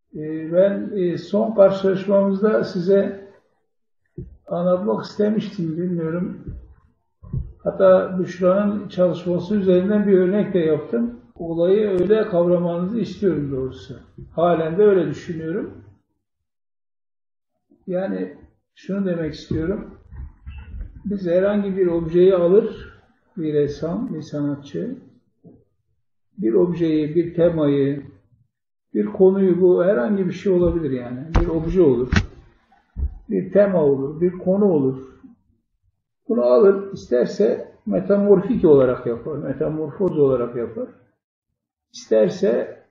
Ben son karşılaşmamızda size anlatmak istemiştim, bilmiyorum. Hatta Büşra'nın çalışması üzerinden bir örnek de yaptım. Olayı öyle kavramanızı istiyorum doğrusu. Halen de öyle düşünüyorum. Yani şunu demek istiyorum. Biz herhangi bir objeyi alır, bir ressam, bir sanatçı, bir objeyi, bir temayı, bir konuyu, bu herhangi bir şey olabilir yani. Bir obje olur, bir tema olur, bir konu olur. Bunu alır, isterse metamorfik olarak yapar, metamorfoz olarak yapar. İsterse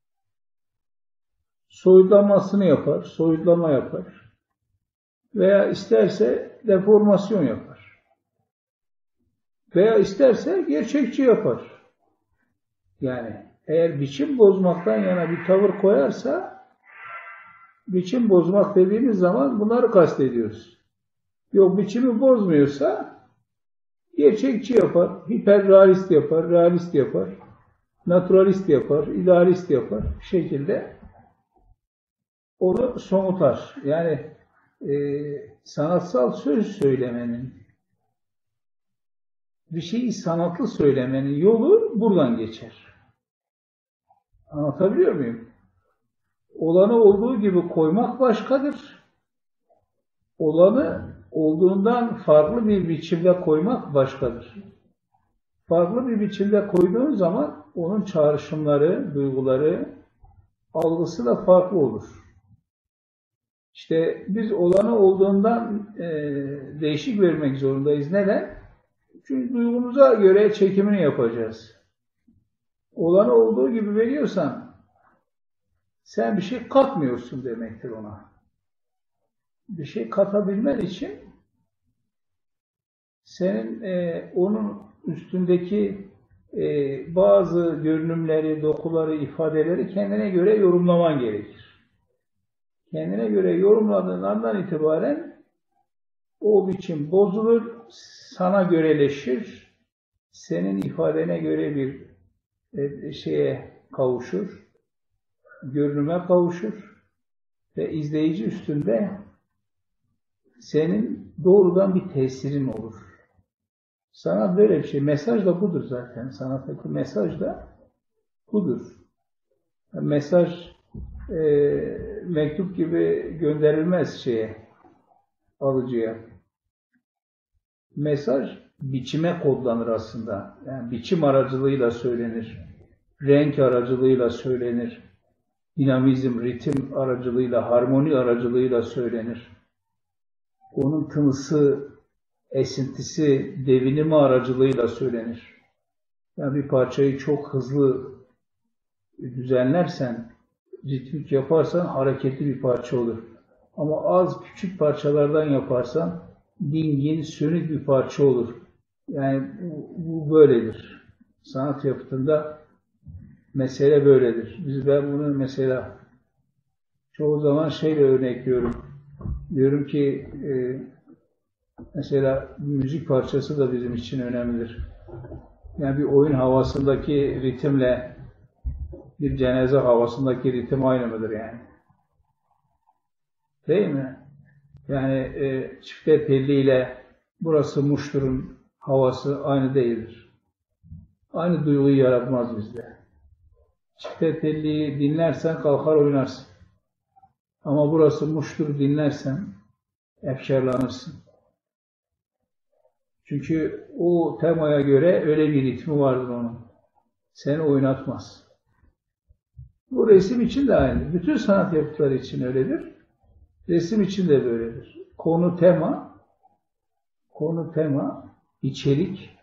soyutlanmasını yapar, soyutlama yapar. Veya isterse deformasyon yapar. Veya isterse gerçekçi yapar. Yani eğer biçim bozmaktan yana bir tavır koyarsa, biçim bozmak dediğimiz zaman bunları kastediyoruz. Yok, biçimi bozmuyorsa gerçekçi yapar, hiperrealist yapar, realist yapar, naturalist yapar, idealist yapar. Bir şekilde onu somutar. Yani sanatsal söz söylemenin, bir şeyi sanatlı söylemenin yolu buradan geçer. Anlatabiliyor muyum? Olanı olduğu gibi koymak başkadır. Olanı olduğundan farklı bir biçimde koymak başkadır. Farklı bir biçimde koyduğun zaman onun çağrışımları, duyguları, algısı da farklı olur. İşte biz olanı olduğundan değişik vermek zorundayız. Neden? Çünkü duygumuza göre çekimini yapacağız. Olanı olduğu gibi veriyorsan sen bir şey katmıyorsun demektir ona. Bir şey katabilmen için senin onun üstündeki bazı görünümleri, dokuları, ifadeleri kendine göre yorumlaman gerekir. Kendine göre yorumladığın andan itibaren o biçim bozulur, sana göreleşir, senin ifadene göre bir şeye kavuşur, görünüme kavuşur ve izleyici üstünde senin doğrudan bir tesirin olur. Sanat böyle bir şey. Mesaj da budur zaten. Sanattaki mesaj da budur. Mesaj mektup gibi gönderilmez alıcıya. Mesaj biçime kodlanır aslında. Yani biçim aracılığıyla söylenir. Renk aracılığıyla söylenir. Dinamizm, ritim aracılığıyla, harmoni aracılığıyla söylenir. Onun tınısı, esintisi, devinimi aracılığıyla söylenir. Yani bir parçayı çok hızlı düzenlersen, ritmik yaparsan hareketli bir parça olur. Ama az küçük parçalardan yaparsan dingin, sönük bir parça olur. Yani bu böyledir. Sanat yapıtında mesele böyledir. Ben bunu mesela çoğu zaman örnekliyorum. Diyorum ki mesela müzik parçası da bizim için önemlidir. Yani bir oyun havasındaki ritimle bir cenaze havasındaki ritim aynı mıdır yani? Değil mi? Yani çifte telliyle burası Muştur'un havası aynı değildir. Aynı duyguyu yaratmaz bizde. Çifte telliyi dinlersen kalkar oynarsın. Ama burası Muştur dinlersen efkarlanırsın. Çünkü o temaya göre öyle bir ritmi vardır onun. Seni oynatmaz. Bu resim için de aynı. Bütün sanat yapıtları için öyledir. Resim için de böyledir. Konu tema, içerik,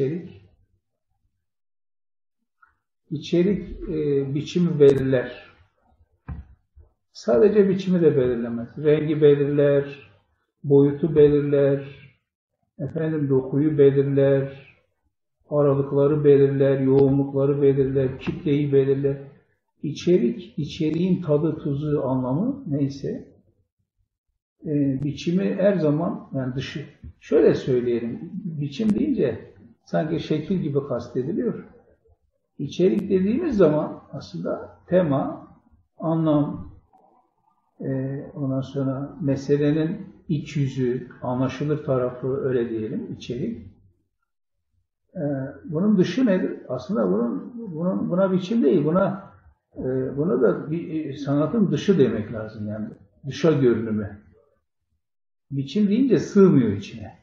biçimi belirler. Sadece biçimi de belirlemez. Rengi belirler, boyutu belirler, dokuyu belirler, aralıkları belirler, yoğunlukları belirler, kitleyi belirler. İçeriğin tadı, tuzu, anlamı neyse, biçimi her zaman, yani dışı, şöyle söyleyelim, biçim deyince sanki şekil gibi kastediliyor. İçerik dediğimiz zaman aslında tema, anlam, Ondan sonra meselenin iç yüzü, anlaşılır tarafı öyle diyelim, içerik. Bunun dışı nedir? Aslında buna biçim değil, buna da bir sanatın dışı demek lazım yani. Dışa görünümü. Biçim deyince sığmıyor içine.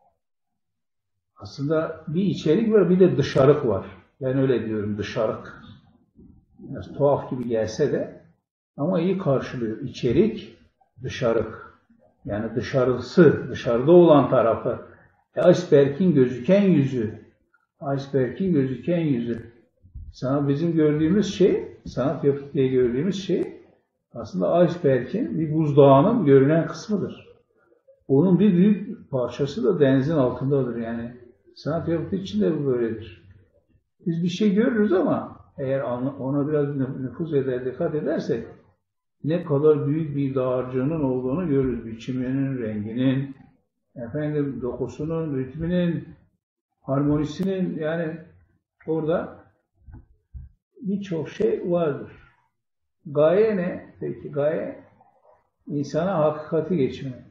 Aslında bir içerik var, bir de dışarık var. Ben öyle diyorum, dışarık. Biraz tuhaf gibi gelse de ama iyi karşılıyor. İçerik, dışarık. Yani dışarısı, dışarıda olan tarafı. Iceberg'in gözüken yüzü. Iceberg'in gözüken yüzü. Bizim gördüğümüz şey, sanat yapıt diye gördüğümüz şey aslında iceberg'in bir buzdağının görünen kısmıdır. Onun bir büyük parçası da denizin altındadır yani. Sanat yapıtı için de bu böyledir. Biz bir şey görürüz ama eğer ona biraz nüfuz eder, dikkat edersek ne kadar büyük bir dağarcığının olduğunu görürüz. Biçiminin, renginin, dokusunun, ritminin, harmonisinin yani orada birçok şey vardır. Gaye ne? Peki gaye insana hakikati geçirmek.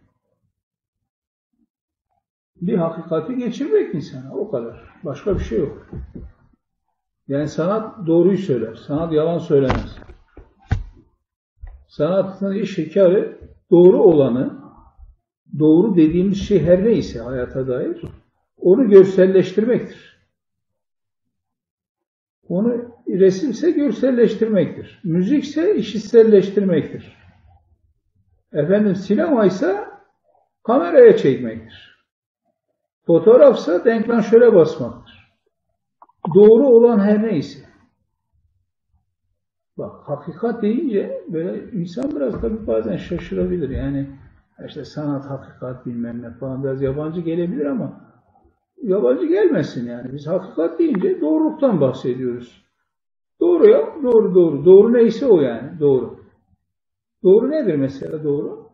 Bir hakikati geçirmek insana. O kadar. Başka bir şey yok. Yani sanat doğruyu söyler. Sanat yalan söylemez. Sanatın iş hikârı doğru olanı, doğru dediğimiz şey her neyse hayata dair, onu görselleştirmektir. Onu resimse görselleştirmektir. Müzikse işitselleştirmektir. Sinemaysa kameraya çekmektir. Fotoğrafsa denklanşöre basmaktır. Doğru olan her neyse. Bak hakikat deyince böyle insan biraz tabii bazen şaşırabilir. Yani işte sanat, hakikat bilmem ne falan biraz yabancı gelebilir ama yabancı gelmesin yani. Biz hakikat deyince doğruluktan bahsediyoruz. Doğru ya, doğru doğru. Doğru neyse o yani, doğru. Doğru nedir mesela doğru?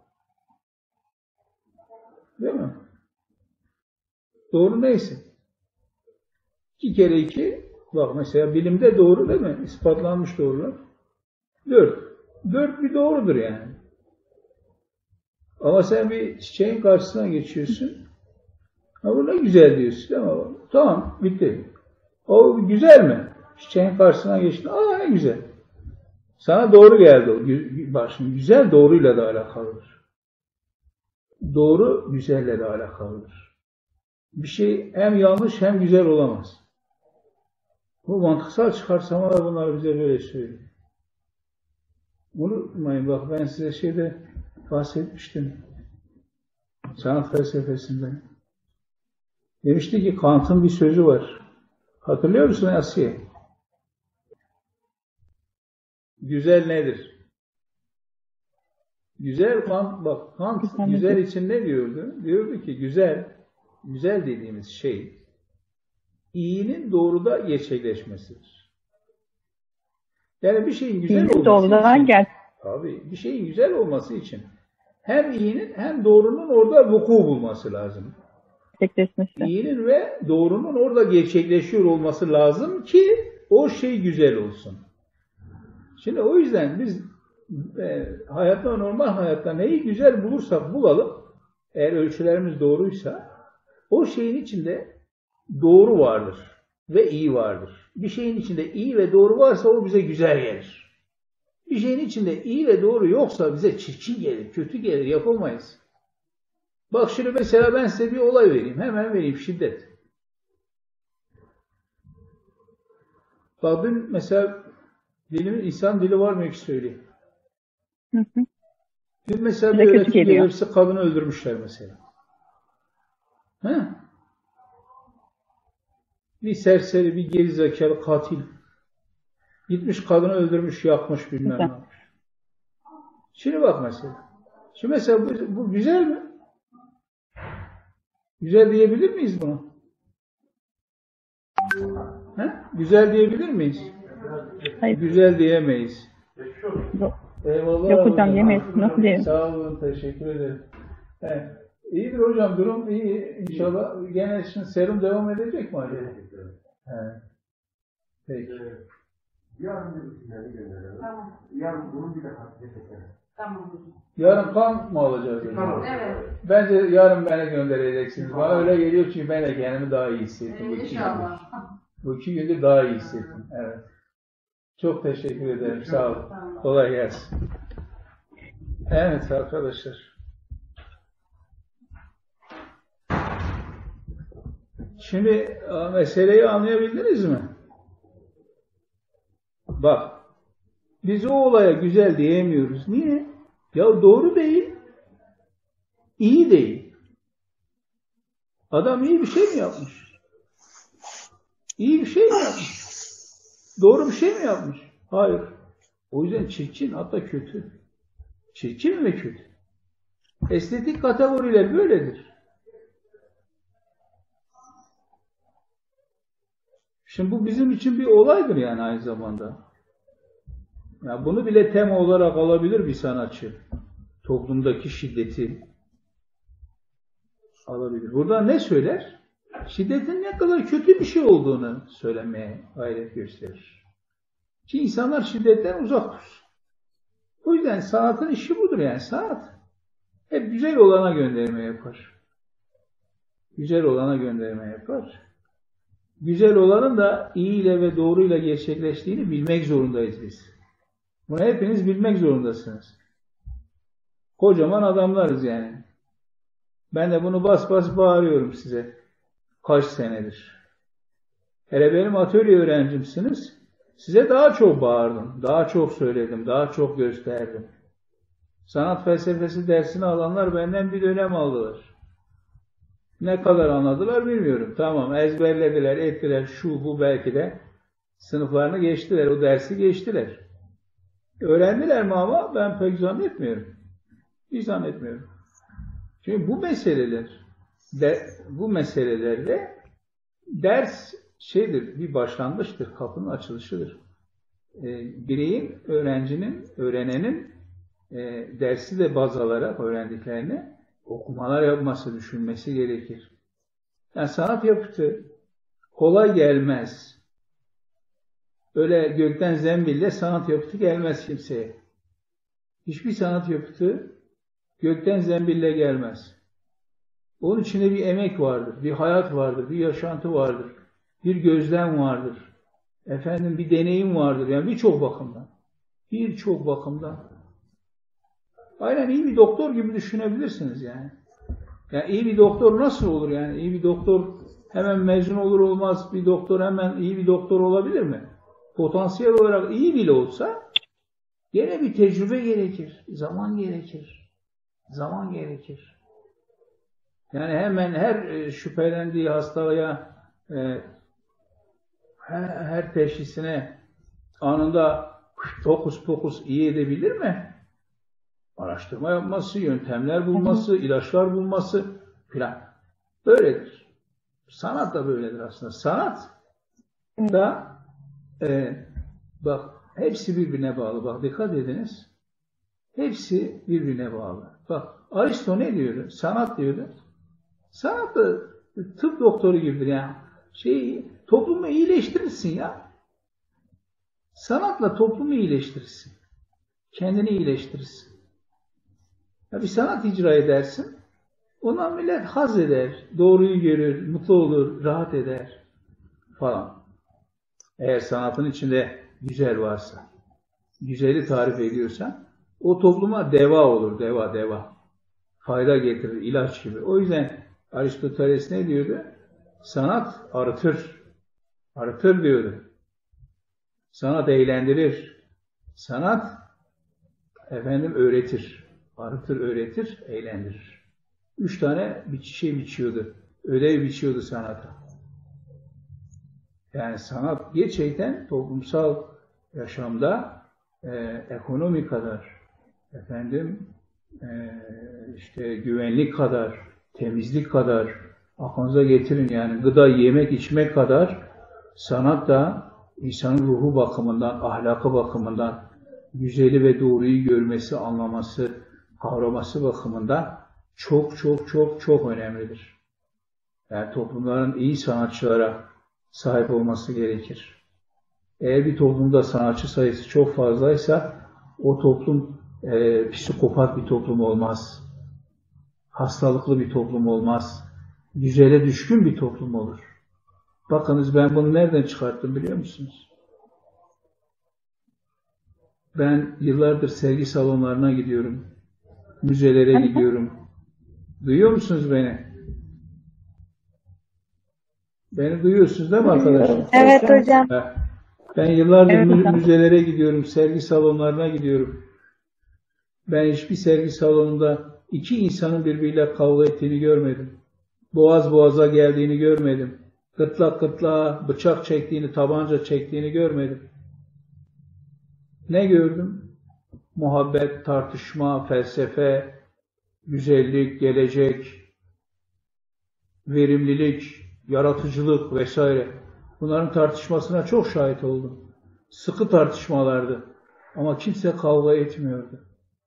Değil mi? Doğru neyse. 2 kere 2, bak mesela bilimde doğru değil mi? İspatlanmış doğrular. 4. 4 bir doğrudur yani. Ama sen bir çiçeğin karşısına geçiyorsun. Ha bu ne güzel diyorsun değil mi? Tamam, bitti. O güzel mi? Çiçeğin karşısına geçtin. Aa ne güzel. Sana doğru geldi o. Bak şimdi güzel doğruyla da alakalıdır. Doğru güzelle de alakalıdır. Bir şey hem yanlış hem güzel olamaz. Bu mantıksal çıkarsamalar bunlar bize böyle söylüyor. Unutmayın bak ben size bahsetmiştim. Sanat felsefesinde. Demişti ki Kant'ın bir sözü var. Hatırlıyor musun Asiye? Güzel nedir? Güzel Kant güzel için ne diyordu? Diyordu ki güzel dediğimiz şey iyinin doğruda gerçekleşmesidir. Yani bir şeyin güzel olması için, tabii bir şeyin güzel olması için hem iyinin hem doğrunun orada vuku bulması lazım. İyinin ve doğrunun orada gerçekleşiyor olması lazım ki o şey güzel olsun. Şimdi o yüzden biz normal hayatta neyi güzel bulursak bulalım, eğer ölçülerimiz doğruysa, o şeyin içinde doğru vardır ve iyi vardır. Bir şeyin içinde iyi ve doğru varsa o bize güzel gelir. Bir şeyin içinde iyi ve doğru yoksa bize çirkin gelir, kötü gelir, yapamayız. Bak şimdi mesela ben size bir olay vereyim, hemen vereyim şiddet. Bak dün mesela insan dili var mı ki söyleyeyim. Dün mesela bir öğretim görevlisi kadını öldürmüşler mesela. He? Bir serseri, bir gerizekalı katil. Gitmiş kadını öldürmüş, yakmış bilmem ne yapmış. Şimdi bak mesela. Şimdi mesela bu güzel mi? Güzel diyebilir miyiz buna? He? Güzel diyebilir miyiz? Hayır. Güzel diyemeyiz. Eyvallah. Yok hocam yemeyiz. Nasıl diyelim? Sağ olun, teşekkür ederim. Evet. İyidir hocam, durum iyi. İnşallah gene şimdi serum devam edecek mi acaba? Evet. Peki. Yarın bir isimlerini gönderelim. Tamam. Yarın bunun bir de hasret edelim. Tamam hocam. Yarın kan mı alacağız? Tamam. Evet. Bence yarın beni göndereceksiniz. Bana öyle geliyor çünkü ben de kendimi daha iyi hissettim. İnşallah. Bu 2 gündür daha iyi hissettim. Evet. Çok teşekkür ederim. Sağ olun. Kolay gelsin. Evet arkadaşlar. Şimdi meseleyi anlayabildiniz mi? Bak. Biz o olaya güzel diyemiyoruz. Niye? Ya doğru değil. İyi değil. Adam iyi bir şey mi yapmış? İyi bir şey mi yapmış? Doğru bir şey mi yapmış? Hayır. O yüzden çirkin, hatta kötü. Çirkin ve kötü. Estetik kategoriler böyledir. Şimdi bu bizim için bir olaydır yani aynı zamanda. Yani bunu bile tema olarak alabilir bir sanatçı. Toplumdaki şiddeti alabilir. Burada ne söyler? Şiddetin ne kadar kötü bir şey olduğunu söylemeye gayret gösterir. Ki insanlar şiddetten uzak dursun. O yüzden sanatın işi budur yani. Sanat hep güzel olana gönderme yapar. Güzel olana gönderme yapar. Güzel olanın da iyi ile ve doğruyla gerçekleştiğini bilmek zorundayız biz. Bunu hepiniz bilmek zorundasınız. Kocaman adamlarız yani. Ben de bunu bas bas bağırıyorum size. Kaç senedir. Hele benim atölye öğrencimsiniz. Size daha çok bağırdım, daha çok söyledim, daha çok gösterdim. Sanat felsefesi dersini alanlar benden bir dönem aldılar. Ne kadar anladılar bilmiyorum. Tamam ezberlediler, ettiler, şu bu belki de sınıflarını geçtiler, o dersi geçtiler. Öğrendiler mi ama ben pek zannetmiyorum. Hiç zannetmiyorum. Çünkü bu meselelerde ders şeydir, bir başlangıçtır, kapının açılışıdır. Bireyin, öğrenenin dersi de baz alarak öğrendiklerini okumalar yapması, düşünmesi gerekir. Yani sanat yapıtı kolay gelmez. Öyle gökten zembille sanat yapıtı gelmez kimseye. Hiçbir sanat yapıtı gökten zembille gelmez. Onun içinde bir emek vardır, bir hayat vardır, bir yaşantı vardır, bir gözlem vardır. Efendim bir deneyim vardır. Yani birçok bakımdan. Birçok bakımdan. Aynen iyi bir doktor gibi düşünebilirsiniz yani. Yani iyi bir doktor nasıl olur yani? İyi bir doktor hemen mezun olur olmaz. Bir doktor hemen iyi bir doktor olabilir mi? Potansiyel olarak iyi bile olsa gene bir tecrübe gerekir. Zaman gerekir. Zaman gerekir. Yani hemen her şüphelendiği hastalığa her teşhisine anında fokus pokus iyi edebilir mi? Araştırma yapması, yöntemler bulması, ilaçlar bulması filan. Böyledir. Sanat da böyledir aslında. Sanat da bak hepsi birbirine bağlı. Bak dikkat ediniz. Hepsi birbirine bağlı. Bak Aristo ne diyordu? Sanat diyordu. Sanat da tıp doktoru gibidir yani. Toplumu iyileştirirsin ya. Sanatla toplumu iyileştirirsin. Kendini iyileştirirsin. Ya bir sanat icra edersin. Ondan millet haz eder. Doğruyu görür, mutlu olur, rahat eder falan. Eğer sanatın içinde güzel varsa, güzeli tarif ediyorsan o topluma deva olur. Deva. Fayda getirir, ilaç gibi. O yüzden Aristoteles ne diyordu? Sanat arıtır. Arıtır diyordu. Sanat eğlendirir. Sanat öğretir. Arıtır, öğretir, eğlendirir. 3 tane şey biçiyordu. Ödev biçiyordu sanata. Yani sanat gerçekten toplumsal yaşamda ekonomi kadar, işte güvenlik kadar, temizlik kadar, aklınıza getirin yani gıda, yemek, içmek kadar sanat da insanın ruhu bakımından, ahlakı bakımından, güzeli ve doğruyu görmesi, anlaması, kavraması bakımından çok önemlidir. Yani toplumların iyi sanatçılara sahip olması gerekir. Eğer bir toplumda sanatçı sayısı çok fazlaysa o toplum psikopat bir toplum olmaz. Hastalıklı bir toplum olmaz. Güzele düşkün bir toplum olur. Bakınız ben bunu nereden çıkarttım biliyor musunuz? Ben yıllardır sergi salonlarına gidiyorum. Müzelere gidiyorum. Duyuyor musunuz beni? Beni duyuyorsunuz değil mi arkadaşlar? Evet hocam. Ben yıllardır Evet hocam. müzelere gidiyorum, sergi salonlarına gidiyorum. Ben hiçbir sergi salonunda iki insanın birbiriyle kavga ettiğini görmedim. Boğaz boğaza geldiğini görmedim. Gırtlak gırtlağa bıçak çektiğini, tabanca çektiğini görmedim. Ne gördüm? Muhabbet, tartışma, felsefe, güzellik, gelecek, verimlilik, yaratıcılık vesaire. Bunların tartışmasına çok şahit oldum. Sıkı tartışmalardı. Ama kimse kavga etmiyordu.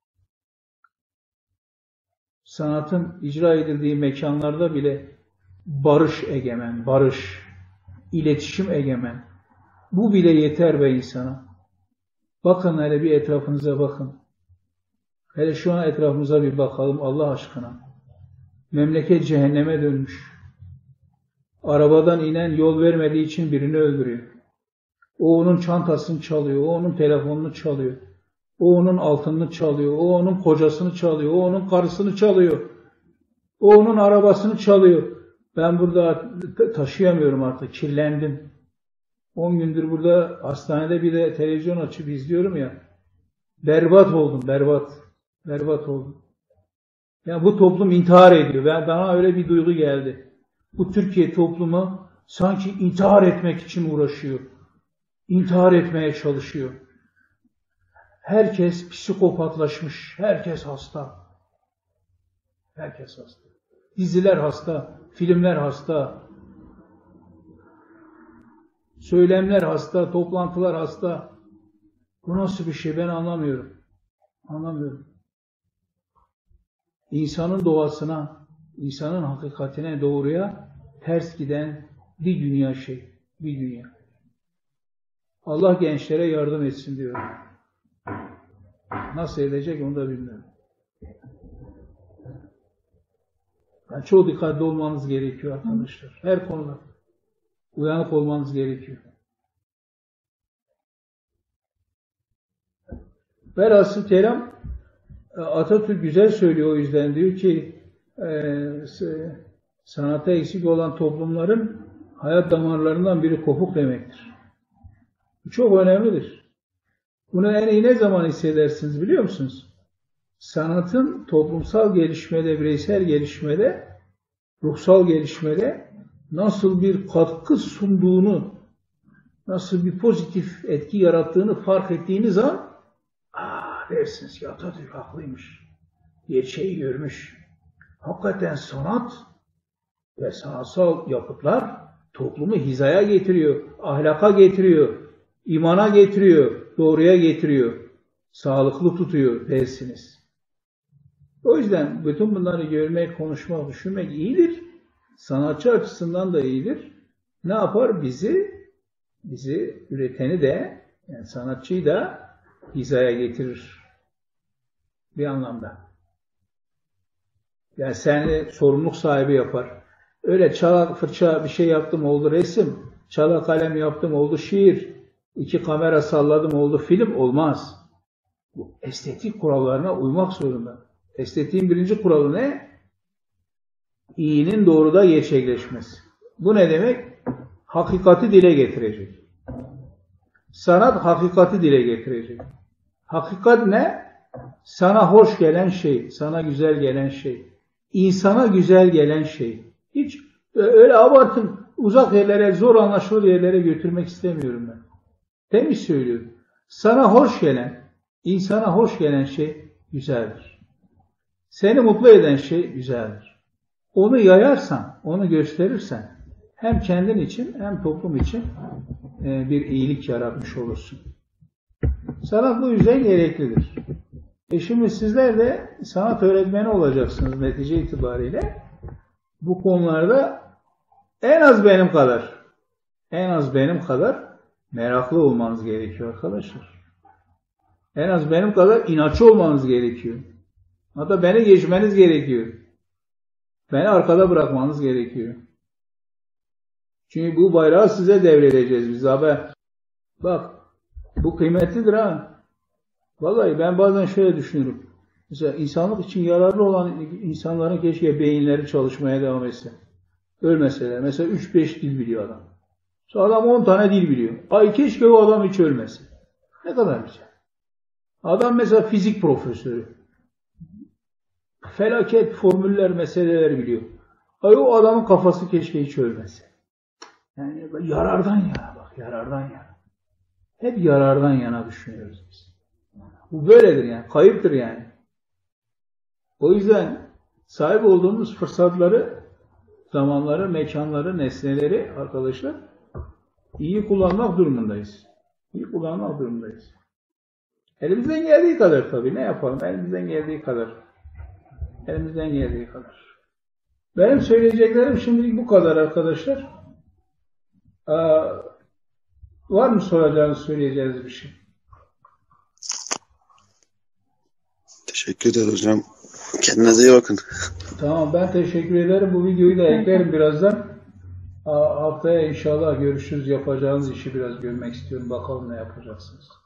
Sanatın icra edildiği mekanlarda bile barış egemen, barış, iletişim egemen. Bu bile yeter be insana. Bakın hele bir etrafınıza bakın. Hele şu an etrafımıza bir bakalım Allah aşkına. Memleket cehenneme dönmüş. Arabadan inen yol vermediği için birini öldürüyor. O onun çantasını çalıyor, o onun telefonunu çalıyor. O onun altınını çalıyor, o onun kocasını çalıyor, o onun karısını çalıyor. O onun arabasını çalıyor. Ben burada taşıyamıyorum artık, kirlendim. 10 gündür burada hastanede bir de televizyon açıp izliyorum ya. Berbat oldum, berbat. Berbat oldum. Ya bu toplum intihar ediyor. Bana öyle bir duygu geldi. Bu Türkiye toplumu sanki intihar etmek için uğraşıyor. İntihar etmeye çalışıyor. Herkes psikopatlaşmış. Herkes hasta. Herkes hasta. Diziler hasta. Filmler hasta. Söylemler hasta. Toplantılar hasta. Bu nasıl bir şey ben anlamıyorum. Anlamıyorum. İnsanın doğasına, insanın hakikatine doğruya ters giden bir dünya şey. Bir dünya. Allah gençlere yardım etsin diyor. Nasıl edecek onu da bilmiyorum. Yani çok dikkatli olmanız gerekiyor arkadaşlar. Her konuda uyanık olmanız gerekiyor. Velhasıl kelam Atatürk güzel söylüyor o yüzden diyor ki sanata eksik olan toplumların hayat damarlarından biri kopuk demektir. Bu çok önemlidir. Bunu en iyi ne zaman hissedersiniz biliyor musunuz? Sanatın toplumsal gelişmede, bireysel gelişmede, ruhsal gelişmede nasıl bir katkı sunduğunu, nasıl bir pozitif etki yarattığını fark ettiğiniz an dersiniz ki Atatürk haklıymış. Gerçeği görmüş. Hakikaten sanat ve sanatsal yapıtlar toplumu hizaya getiriyor, ahlaka getiriyor, imana getiriyor, doğruya getiriyor, sağlıklı tutuyor dersiniz. O yüzden bütün bunları görmek, konuşmak, düşünmek iyidir. Sanatçı açısından da iyidir. Ne yapar? Bizi üreteni de, yani sanatçıyı da hizaya getirir. Bir anlamda. Yani seni sorumluluk sahibi yapar. Öyle çala fırça bir şey yaptım oldu resim, çala kalem yaptım oldu şiir, 2 kamera salladım oldu film olmaz. Bu estetik kurallarına uymak zorunda. Estetiğin birinci kuralı ne? İyinin doğruda gerçekleşmesi. Bu ne demek? Hakikati dile getirecek. Sanat hakikati dile getirecek. Hakikat ne? Sana hoş gelen şey, sana güzel gelen şey, insana güzel gelen şey. Hiç öyle abartın, uzak yerlere, zor anlaşılır yerlere götürmek istemiyorum ben. Temiz söylüyorum. Sana hoş gelen, insana hoş gelen şey güzeldir. Seni mutlu eden şey güzeldir. Onu yayarsan, onu gösterirsen hem kendin için hem toplum için bir iyilik yaratmış olursun. Sanat bu yüzden gereklidir. Şimdi sizler de sanat öğretmeni olacaksınız netice itibariyle. Bu konularda en az benim kadar meraklı olmanız gerekiyor arkadaşlar. En az benim kadar inatçı olmanız gerekiyor. Hatta beni geçmeniz gerekiyor. Beni arkada bırakmanız gerekiyor. Çünkü bu bayrağı size devredeceğiz biz abi. Bak, bu kıymetlidir ha. Vallahi ben bazen şöyle düşünüyorum. Mesela insanlık için yararlı olan insanların keşke beyinleri çalışmaya devam etse. Ölmeseler. Mesela 3-5 dil biliyor adam. Sonra adam 10 tane dil biliyor. Ay keşke o adam hiç ölmese. Ne kadar güzel. Adam mesela fizik profesörü. Felaket formüller, meseleler biliyor. Ay o adamın kafası keşke hiç ölmese. Yani yarardan yana bak, yarardan yana. Hep yarardan yana düşünüyoruz biz. Bu böyledir yani, kayıptır yani. O yüzden sahip olduğumuz fırsatları, zamanları, mekanları, nesneleri arkadaşlar iyi kullanmak durumundayız. İyi kullanmak durumundayız. Elimizden geldiği kadar tabii. Ne yapalım? Elimizden geldiği kadar. Elimizden geldiği kadar. Benim söyleyeceklerim şimdilik bu kadar arkadaşlar. Var mı soracağınız, söyleyeceğiniz bir şey? Teşekkür ederim hocam. Kendinize iyi bakın. Tamam, ben teşekkür ederim. Bu videoyu da eklerim birazdan. Haftaya inşallah görüşürüz. Yapacağınız işi biraz görmek istiyorum. Bakalım ne yapacaksınız.